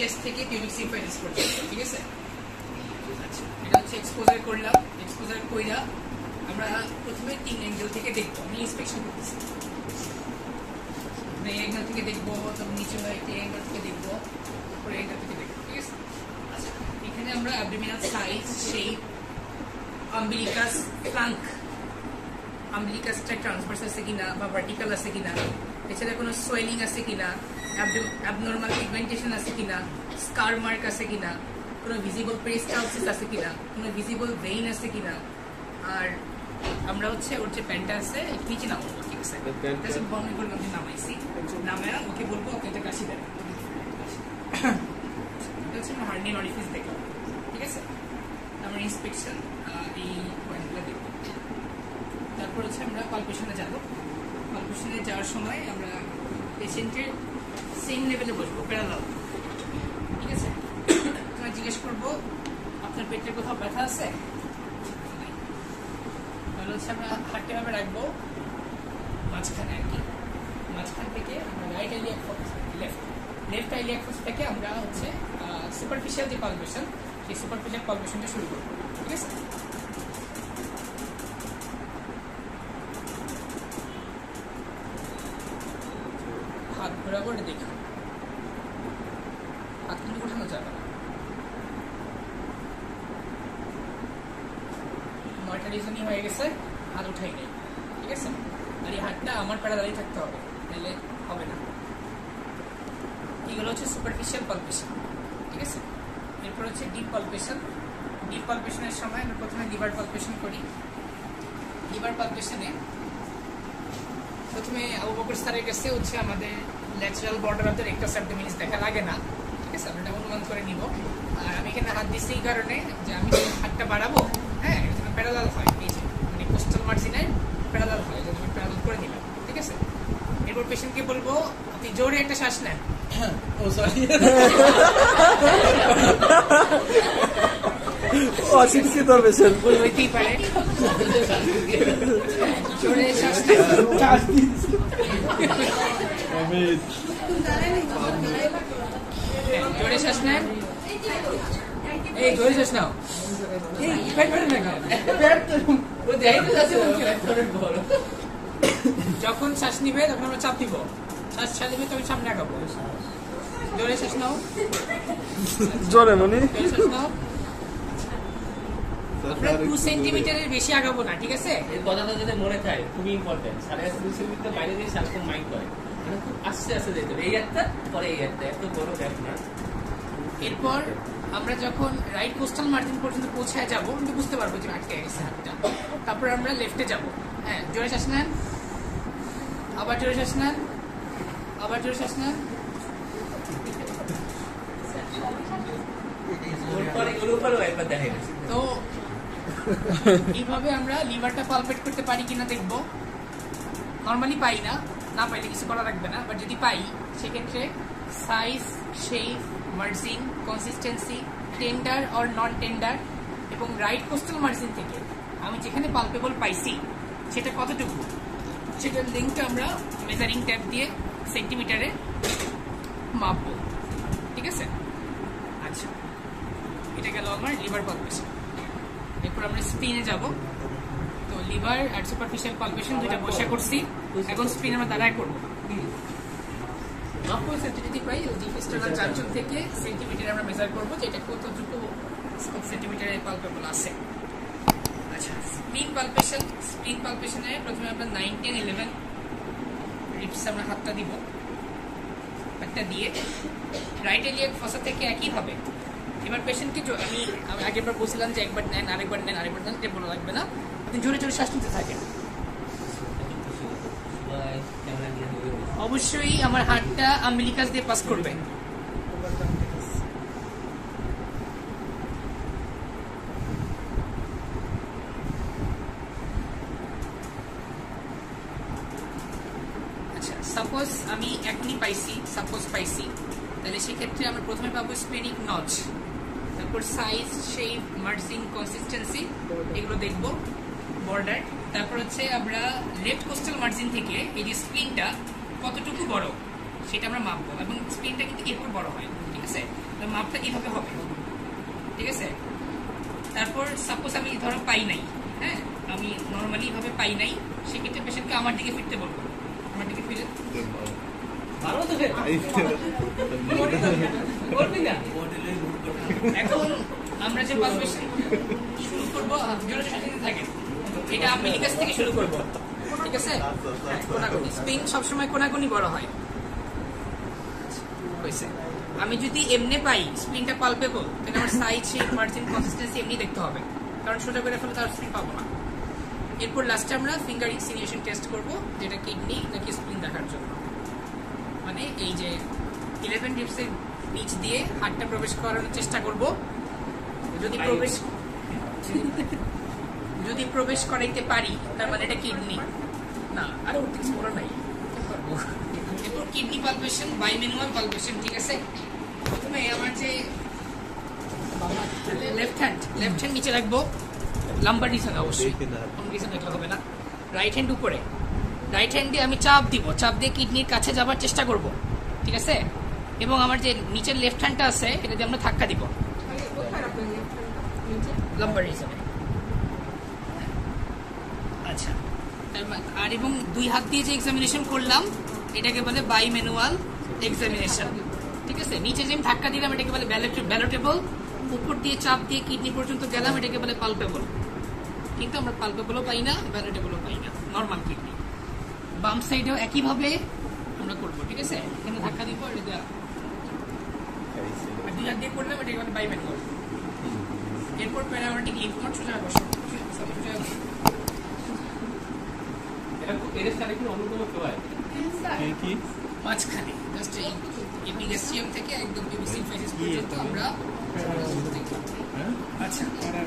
Chest থেকে pubic সিম্পাইটিস পর্যন্ত, ঠিক আছে? আচ্ছা, এটা হচ্ছে এক্সপোজার করলাম। এক্সপোজার কইরা আমরা প্রথমে 3 অ্যাঙ্গেল থেকে দেখবো। আমি ইন্সপেকশন করতেছি, এই অ্যাঙ্গেল থেকে দেখবো, তারপর নিচে এই অ্যাঙ্গেল থেকে দেখবো, তারপরে অ্যাঙ্গেল থেকে দেখবো, ঠিক আছে? আচ্ছা, এখানে আমরা abdominal size, shape, umbilicus, flank, আম্বিলিকাসটা ট্রান্সভার্স আছে কিনা বা ভার্টিক্যাল আছে কিনা, এছাড়া কোনো সোয়েলিং আছে কিনা, অ্যাবনর্মাল পিগমেন্টেশন আছে কিনা, স্কার মার্ক আছে কিনা, কোনো ভিজিবল পেরিস্টালসিস আছে কিনা, কোনো ভিজিবল ভেইন আছে কিনা। আর আমরা হচ্ছে ওর যে প্যান্টটা আছে নিচে নামাবো, ঠিক আছে? মনে করলাম যে নামাইছি, নামায় ওকে বলবো ওকে একটা কাশি দেন, এটা হচ্ছে আমার হার্নিয়াল অরিফিস দেখলাম, ঠিক আছে? আমার ইন্সপেকশন এই পয়েন্টগুলো দেখবো। তারপর হচ্ছে আমরা পালপেশনে যাবো। পালপেশনে যাওয়ার সময় আমরা পেশেন্টের সেম লেভেলে বসবো, প্যারালাল, ঠিক আছে? তোমায় জিজ্ঞেস করবো আপনার পেটের কোথাও ব্যথা আছে, তাহলে হচ্ছে আমরা হাতটা ভাবে রাখবো মাঝখানে আর কি। মাঝখান থেকে আমরা right iliac fossa, left iliac fossa থেকে আমরা হচ্ছে সুপারফিশিয়াল যে পালপেশন, সেই সুপারফিশিয়াল পালপেশনটা শুরু করবো, ঠিক আছে? হাত বরাবর দেখি, হাত কিন্তু উঠানো যাবে না। 9টা রিজনই হয়ে গেছে, হাত উঠাই নেই, ঠিক আছে? আর এই হাতটা আমার প্যারা দাঁড়িয়ে থাকতে হবে, তাহলে হবে না। এগুলো হচ্ছে সুপারফিশিয়াল পালপেশন, ঠিক আছে? এরপর হচ্ছে ডিপ পালপেশন। ডিপ পালপেশনের সময় আমরা প্রথমে লিভার পালপেশন করি। লিভার পালপেশনে প্রথমে আবু বকর স্যারের কাছে হচ্ছে আমাদের lateral border of the rectus abdominis দেখা লাগে না, ঠিক আছে? আমরা এটা অনুমান করে নিব। আর আমি এখানে হাত দিচ্ছি এই কারণে যে আমি হাতটা বাড়াবো, হ্যাঁ, এটা যেন প্যারালাল হয়, এই যে মানে কোস্টাল মার্জিনের প্যারালাল হয়, যেন আমি প্যারালাল করে দিলাম, ঠিক আছে? এরপর পেশেন্টকে বলবো আপনি জোরে একটা শ্বাস নেন। ও সরি, অশিক্ষিত পেশেন্ট হইতেই পারে। জোরে শ্বাস নেন, জোরে শ্বাস নেন, এই জোরে শ্বাস নাও। যখন শ্বাস নিবে তখন আমরা চাপ দিব, শ্বাস ছেড়ে দিবে তখন সামনে আগাবো। জোরে শ্বাস নাও, জোরে মনি, জোরে শ্বাস নাও। আমরা 2 সেন্টিমিটারের বেশি আগাবো না, ঠিক আছে? এই কথাটা যদি মনে থাকে খুবই ইম্পর্টেন্ট। 2.5 সেন্টিমিটার বাইরে দিয়ে শ্বাস মাইন্ড করে, মানে খুব আস্তে আস্তে যেতে হবে। এই একটা পরে এই একটা, এত বড় গ্যাপ না। এরপর আমরা যখন রাইট কোস্টাল মার্জিন পর্যন্ত পৌঁছায় যাবো, কিন্তু বুঝতে পারবো যে আটকে গেছে হাতটা। তারপর আমরা লেফটে যাব, হ্যাঁ, জোরে শ্বাস নেন, আবার জোরে শ্বাস নেন, আবার জোরে শ্বাস নেন। তো এইভাবে আমরা লিভারটা পালপেট করতে পারি কিনা দেখবো। নর্মালি পাই না, না পাইলে কিছু করা লাগবে না, বাট যদি পাই সেক্ষেত্রে size, shape, margin, consistency, tender or non tender এবং রাইট কোস্টাল মার্জিন থেকে আমি যেখানে পালপেবল পাইছি সেটা কতটুকু, সেটার লিঙ্কটা আমরা মেজারিং ট্যাপ দিয়ে সেন্টিমিটারে মাপবো, ঠিক আছে? আচ্ছা, এটা গেল আমার লিভার পালপেশন। এরপর আমরা স্পিনে যাব। তো লিভার আর সুপারফিশিয়াল পালপেশন দুইটা বসে করছি, এখন স্পিন আমরা দাঁড়ায় করবো। যদি পাই ডিফেস্টালার জাংশন থেকে সেন্টিমিটার আমরা মেজার করবো যে এটা কতটুকু সেন্টিমিটারের পালপেবল আছে। আচ্ছা, স্প্লিন পালপেশন। স্প্লিন পালপেশনে প্রথমে আমরা 9, 10, 11 রিপস আমরা হাতটা দিব। হাতটা দিয়ে রাইট এলিয়াক ফসা থেকে একইভাবে এবার পেশেন্টকে আমি আগেরবার বলছিলাম যে একবার নেন, আরেকবার নেন, আরেকবার নেন, এটা বলা লাগবে না, আপনি জোরে জোরে শ্বাস নিতে থাকেন। অবশ্যই আমার হাতটা আম্বিলিকাস দিয়ে পাস করবে। আচ্ছা, সাপোজ আমি এখনই পাইছি, তাহলে সেক্ষেত্রে আমরা প্রথমে পাবো স্পেনিক নচ, তারপর সাইজ, শেপ, মার্জিং, কনসিস্টেন্সি এগুলো দেখবো, বর্ডার। তারপর হচ্ছে আমরা লেফট কোস্টাল মার্জিন থেকে এই যে স্প্লিনটা কতটুকু বড় সেটা আমরা মাপবো, এবং স্প্লিনটা কিন্তু এরপর বড় হয়, ঠিক আছে? মাপটা এইভাবে হবে, ঠিক আছে? তারপর সাপোজ আমি ধরো পাই নাই, হ্যাঁ, আমি নর্মালি এইভাবে পাই নাই, সেক্ষেত্রে পেশেন্টকে আমার দিকে ফিরতে বলবো, আমার দিকে ফিরে। ভালো তো এখন আমরা যে পালপেশন শুরু করবো, জোরে সাথে থাকেন, এটা আম্বিলিকাস থেকে শুরু করবো, ঠিক আছে? কোনাকুনি স্প্রিং সবসময় কোনাকুনি বড় হয়, হয়েছে। আমি যদি এমনি পাই স্প্রিংটা পালপেবল, তাহলে আমার সাইজ, শেপ, মার্জিন, কনসিস্টেন্সি এমনি দেখতে হবে, কারণ সোজা করে ফেলে তার স্প্রিং পাবো না। এরপর লাস্টে আমরা ফিঙ্গার ইনসিনিয়েশন টেস্ট করবো, যেটা কিডনি নাকি স্প্রিং দেখার জন্য। মানে এই যে 11 রিপসের নিচ দিয়ে হাতটা প্রবেশ করানোর চেষ্টা করব, যদি প্রবেশ করাইতে পারি তার মানে এটা কিডনি না, আরে ওর কিছু বড় নাই। এরপর কিডনি পালপেশন, বাইম্যানুয়াল পালপেশন, ঠিক আছে? প্রথমে আমার যে লেফট হ্যান্ড নিচে রাখবো, লাম্বার নিচে অবশ্যই, অন্য কিছু দেখলে হবে না। রাইট হ্যান্ড উপরে, রাইট হ্যান্ড দিয়ে আমি চাপ দিব, চাপ দিয়ে কিডনির কাছে যাবার চেষ্টা করব, ঠিক আছে? এবং আমার যে নিচের লেফট হ্যান্ডটা আছে এটা দিয়ে আমরা ধাক্কা দিব লাম্বার হিসাবে। আচ্ছা, আর এবং দুই হাত দিয়ে যে এক্সামিনেশন করলাম এটাকে বলে বাইম্যানুয়াল এক্সামিনেশন, ঠিক আছে? নিচে যে ধাক্কা দিলাম এটাকে বলে ব্যালোটেবল, উপর দিয়ে চাপ দিয়ে কিডনি পর্যন্ত গেলাম এটাকে বলে পালপেবল। কিন্তু আমরা পালপেবলও পাই না, ব্যালোটেবলও পাই না, নর্মাল কিডনি। বাম সাইডেও একইভাবে আমরা করবো, ঠিক আছে? এখানে ধাক্কা দিব, এটা দেওয়া দুই হাত দিয়ে করলাম, এটাকে বলে বাইম্যানুয়াল। এরপর প্যারামেটিক লিম্ফ নোড, সোজা বসো, মাঝখানে জাস্ট এই এপিগ্যাস্ট্রিয়াম থেকে একদম সিম্ফাইসিস পর্যন্ত আমরা। আচ্ছা,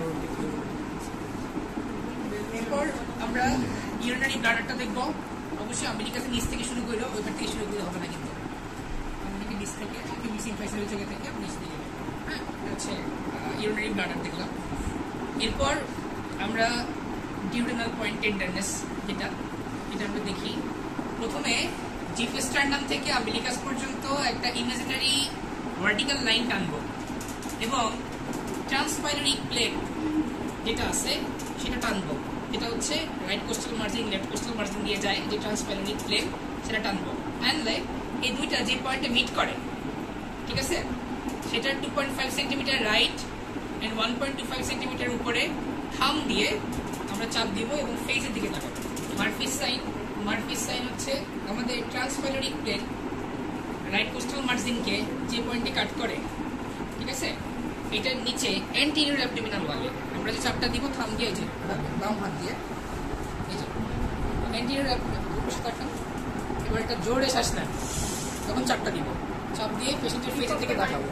এরপর আমরা ইউরিনারি ব্লাডারটা দেখবো। অবশ্যই আমেরিকাতে নিচ থেকে শুরু করলো, ওইখান থেকে শুরু করলে হবে না, কিন্তু আমেরিকা নিচ থেকে সিম্ফাইসিসের জায়গা থেকে নিচ থেকে, হ্যাঁ, হচ্ছে ইউরিনারি ব্লাডার দেখলাম। এরপর আমরা ডিউডেনাল পয়েন্ট টেন্ডারনেস, এটা আমরা দেখি। প্রথমে জিফেস্টার্নাম থেকে আম্বিলিকাস পর্যন্ত একটা ইমাজিনারি ভার্টিক্যাল লাইন টানবো এবং ট্রান্সপাইলোরিক প্লেন যেটা আছে সেটা টানবো। এটা হচ্ছে right costal margin, left costal margin দিয়ে যায় যে ট্রান্সপাইলোরিক প্লেন, সেটা টানবো। অ্যান্ড লাইক এই দুইটা যে পয়েন্টে মিট করে, ঠিক আছে, সেটা 2.5 সেন্টিমিটার রাইট অ্যান্ড 1.25 সেন্টিমিটার উপরে থাম দিয়ে আমরা চাপ দিব এবং ফেসের দিকে তাকাবো। মার্ফিস সাইন হচ্ছে আমাদের ট্রান্সপাইলোরিক প্লেন রাইট কোস্টাল মার্জিনকে যে পয়েন্টে কাট করে, ঠিক আছে, এটার নিচে অ্যান্টেরিয়র অ্যাবডোমিনাল ওয়ালে আমরা যে চাপটা দিব থাম দিয়ে, যে বাম হাত দিয়ে এই যে অ্যান্টেরিয়র অ্যাবডোমিনাল। এবার একটা জোরে শ্বাস নেন, তখন চাপটা দিব, চাপ দিয়ে পেশেন্টের ফেসের দিকে তাকাবো।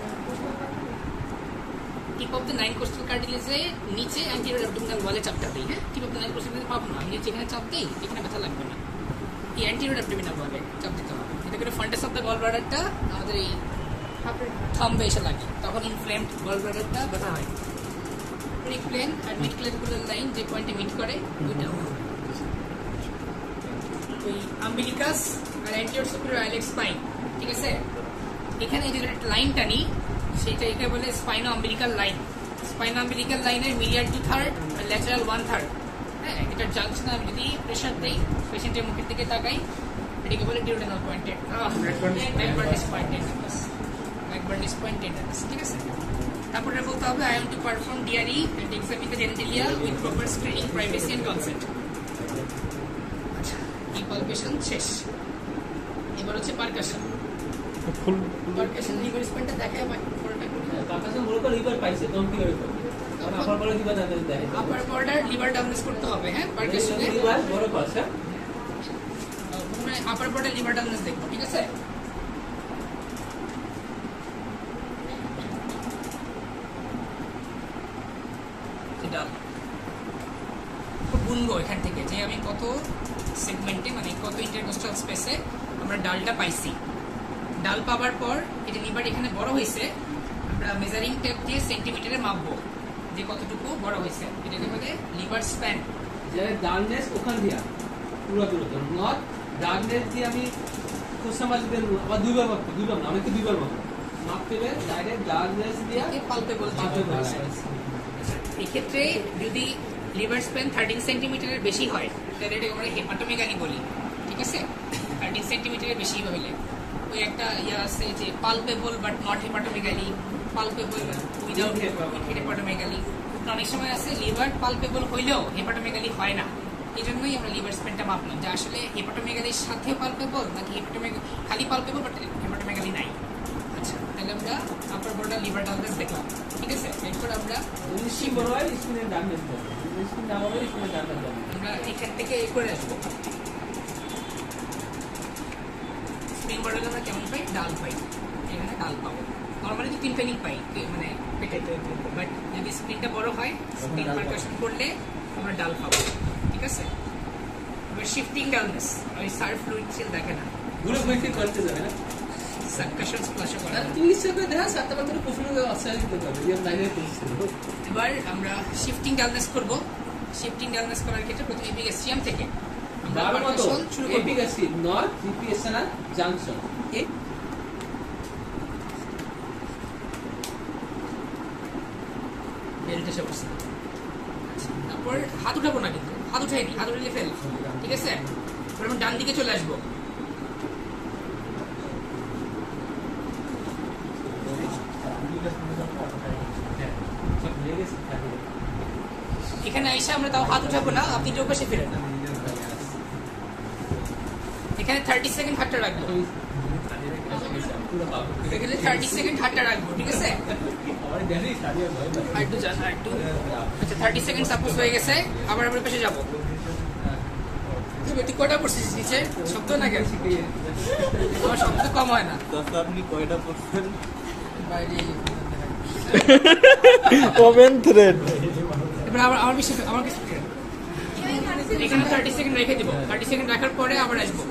টিপ অফ দ্য 9 কোস্টাল কার্টিলেজে নিচে অ্যান্টেরিয়র অ্যাবডোমিনাল ওয়ালে চাপটা দিই, হ্যাঁ, tip of the 9 costal cartilage পাবো না, আমি যেখানে চাপ দিই এখানে ব্যথা লাগবে না, এই অ্যান্টেরিয়র অ্যাবডোমিনাল ওয়ালে চাপ দিতে হবে। এটা করে ফান্টাস অফ দ্য গল ব্লাডারটা আমাদের এই থাম্বে এসে লাগে, তখন ইনফ্লেমড গল ব্লাডারটা ব্যথা হয়। প্রিপ্লেন আর মিড ক্লাভিকুলার লাইন যে পয়েন্টে মিট করে ওইটা ওই আম্বিলিকাস আর অ্যান্টেরিয়র সুপিরিয়র আইলেট স্পাইন, ঠিক আছে? এখানে যে একটা লাইন টানি সেটা একে বলে spino umbilical line. Spino umbilical লাইনের মিডিয়াল 2/3 আর ল্যাটারাল 1/3, হ্যাঁ, এটার জাংশনে আমি যদি প্রেশার দেই পেশেন্টের মুখের দিকে তাকাই, এটাকে বলে duodenal point McBurney's point tenderness, McBurney's point tenderness, ঠিক আছে? তারপরে বলতে হবে I am to perform DRE and examine the genitalia with proper screening, privacy and consent. আচ্ছা, এই পালপেশন শেষ। এবার হচ্ছে পারকাশন। পারকাশন লিভার স্পেনটা দেখায় পুরোটা পারকাশন মূলত লিভার পাইছে, তখন কি করে করবে? কারণ আপার বর্ডার লিভার ডাউনেস দেয়, আপার বর্ডার লিভার ডাউনেস করতে হবে, হ্যাঁ, পারকাশনে লিভার বড় পাশে মানে আপার বর্ডার লিভার ডাউনেস দেখবো, ঠিক আছে? গুনবো এখান থেকে যে আমি কত সেগমেন্টে, মানে কত ইন্টারকোস্টাল স্পেসে আমরা ডালটা পাইছি। ডাল পাওয়ার পর এটা লিভার এখানে বড় হয়েছে, আমরা মেজারিং টেপ দিয়ে সেন্টিমিটারে মাপবো যে কতটুকু বড় হয়েছে, এটাকে বলে লিভার স্প্যান। যে ডাউনেস ওখান দিয়া পুরো দূরত্ব, নট ডাউনেস দিয়ে আমি কোশ্চেন মার্ক দেব আবার দুইবার মাপবো, দুইবার না, অনেকে দুইবার মাপবো, মাপলে ডাইরেক্ট ডায়াগনোস দিয়া পালপেবল এক্ষেত্রে যদি লিভার স্প্যান 13 সেন্টিমিটারের বেশি হয় তাহলে এটা আমরা হেপাটোমেগালি বলি, ঠিক আছে? 13 সেন্টিমিটারের বেশি হলে ওই একটা ইয়া আছে যে palpable but not hepatomegaly, palpable without hepatomegaly. অনেক সময় আছে লিভার পালপেবল হইলেও হেপাটোমেগালি হয় না, এই জন্যই আমরা লিভার স্প্যানটা মাপলাম যে আসলে হেপাটোমেগালির সাথে পালপেবল নাকি খালি পালপেবল বাট হেপাটোমেগালি নাই। আচ্ছা, তাহলে আমরা আপার বর্ডার লিভার ডায়াগনোস দেখলাম, ঠিক আছে? এরপর আমরা আমরা এখান থেকে করে আসবো স্প্রিং বর্ডারে আমরা কেমন পাই? ডাল পাই, এখানে ডাল পাবো। নর্মালি তো 3 পেনি পাই মানে পেটে, বাট যদি স্প্রিংটা বড় হয় স্প্রিং পারকাশন করলে আমরা ডাল পাবো, ঠিক আছে? এবার শিফটিং ডালনেস ওই সার্ভ ফ্লুইড সেল দেখে না, পুরো বইতে করতে যাবে না সাবকাশন স্প্লাশ করে না। ইংলিশ করে দেখা সাতটা মাত্র প্রশ্ন আশ্চর্য করতে হবে এই লাইনে করছে। এবার আমরা শিফটিং ডালনেস করব। শিফটিং ডালনেস করার ক্ষেত্রে প্রথমে এপিগাস্ট্রিয়াম থেকে আমরা পারকাশন শুরু করব। এপিগাস্ট্রি নট রিপিএসনাল জাংশন বেল্টে বসে, তারপর হাত উঠাবো না, কিন্তু হাত উঠাই নি, হাত উঠলে ফেল, ঠিক আছে? এবার আমরা ডান দিকে চলে আসবো। এখানে আইসা আমরা তাও হাত উঠাবো না, আপনি যে পাশে ফিরেন। এখানে 30 সেকেন্ড হাতটা রাখবো, এখানে 30 সেকেন্ড হাতটা রাখবো, ঠিক আছে? আরেকটু যান, আরেকটু। আচ্ছা, 30 সেকেন্ড সাপোজ হয়ে গেছে, আবার আমরা পাশে যাবো। তুই কয়টা পড়ছিস নিচে? শব্দ না কেন? আমার শব্দ কম হয় না। আপনি কয়টা পড়ছেন? বাইরে ওপেন থ্রেড। এবার আমার কিছু এখানে 30 সেকেন্ড রেখে দিব। 30 সেকেন্ড রাখার পরে আবার আসবো।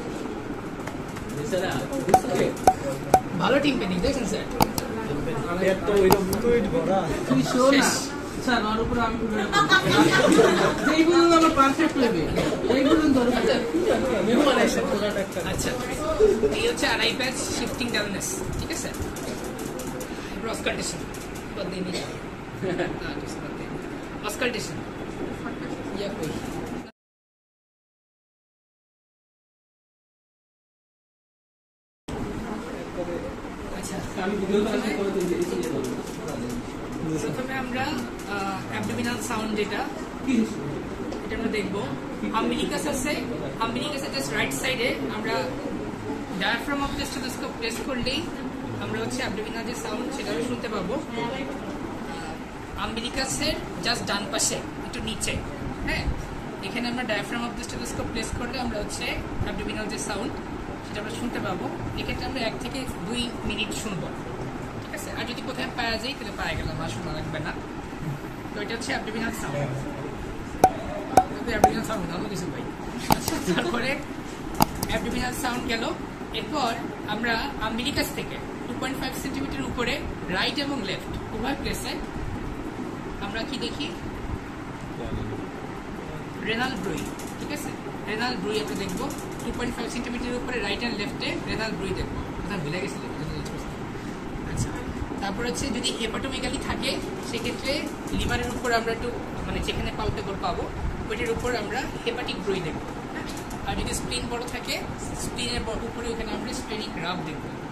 ভালো টিম পেনিং দেখছেন স্যার? একটা ওইরকম ফ্লুইড ভরা। তুমি শো না স্যার, ওর উপর আমি এইগুলো আমার পারফেক্ট লাগবে, এইগুলো দরকার। আচ্ছা, এই হচ্ছে আড়াই প্যাচ শিফটিং ডাউনেস, ঠিক আছে? অসকাল্টেশন অসকাল্টেশন ইয়া কই আচ্ছা, আমি ভিডিও করে দিয়েছি। প্রথমে আমরা অ্যাবডোমিনাল সাউন্ড যেটা আমরা দেখবো। আম্বিলিকাস আছে, আম্বিলিকাসের জাস্ট রাইট সাইডে আমরা diaphragm of the stethoscope press করলেই আমরা হচ্ছে অ্যাবডোমিনাল যে সাউন্ড সেটা শুনতে পাবো। আম্বিলিকাসের জাস্ট ডান পাশে একটু নিচে, হ্যাঁ, এখানে আমরা diaphragm of the stethoscope place করলে আমরা হচ্ছে অ্যাবডোমিনাল যে সাউন্ড সেটা আমরা শুনতে পাবো। এক্ষেত্রে আমরা 1 থেকে 2 মিনিট শুনবো, ঠিক আছে? আর যদি কোথায় পাওয়া যায় তাহলে পাওয়া গেলাম, আর শোনা লাগবে না। তো এটা হচ্ছে অ্যাবডোমিনাল সাউন্ড। অ্যাবডোমিনাল সাউন্ড ভালো কিছু ভাই। তারপরে অ্যাবডোমিনাল সাউন্ড গেল। এরপর আমরা আম্বিলিকাস থেকে 2.5 সেন্টিমিটার উপরে রাইট এবং লেফট উভয় প্লেসে আমরা কি দেখি? রেনাল ব্রুই, ঠিক আছে? রেনাল ব্রুই আমরা দেখবো 2.5 সেন্টিমিটার উপরে রাইট অ্যান্ড লেফটে রেনাল ব্রুই দেখবো। কোথাও ভুলে গেছিল? আচ্ছা, তারপর হচ্ছে যদি হেপাটোমেগালি থাকে সেক্ষেত্রে লিভারের উপর আমরা একটু মানে যেখানে পালপেবল পাবো ওইটার উপর আমরা হেপাটিক ব্রুই দেখবো। আর যদি স্প্লিন বড় থাকে স্প্লিনের উপরে ওখানে আমরা স্প্লেনিক রাব দেখবো।